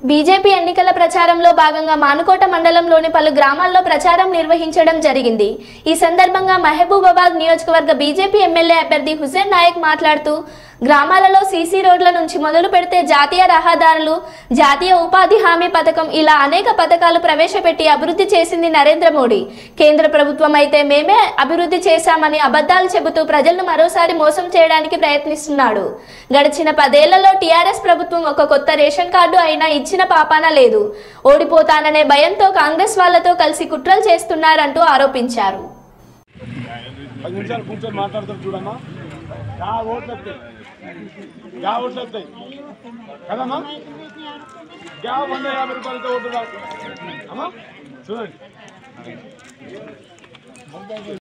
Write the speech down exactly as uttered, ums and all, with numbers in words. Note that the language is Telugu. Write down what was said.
బీజేపీ ఎన్నికల ప్రచారంలో భాగంగా మానుకోట మండలంలోని పలు గ్రామాల్లో ప్రచారం నిర్వహించడం జరిగింది। ఈ సందర్భంగా మహబూబాబాద్ నియోజకవర్గ బీజేపీ ఎమ్మెల్యే అభ్యర్థి హుసేన్ నాయక్ మాట్లాడుతూ గ్రామాలలో సీసీ రోడ్ల నుంచి మొదలు పెడితే జాతీయ రహదారులు, జాతీయ ఉపాధి హామీ పథకం ఇలా అనేక పథకాలు ప్రవేశపెట్టి అభివృద్ధి చేసింది నరేంద్ర మోడీ। కేంద్ర ప్రభుత్వం అయితే మేమే అభివృద్ధి చేశామని అబద్ధాలు చెబుతూ ప్రజలను మరోసారి మోసం చేయడానికి ప్రయత్నిస్తున్నాడు। గడిచిన పదేళ్లలో టీఆర్ఎస్ ప్రభుత్వం ఒక కొత్త రేషన్ కార్డు అయినా ఇచ్చిన పాపాన లేదు। ఓడిపోతాననే భయంతో కాంగ్రెస్ వాళ్లతో కలిసి కుట్రలు చేస్తున్నారంటూ ఆరోపించారు। చూడండి।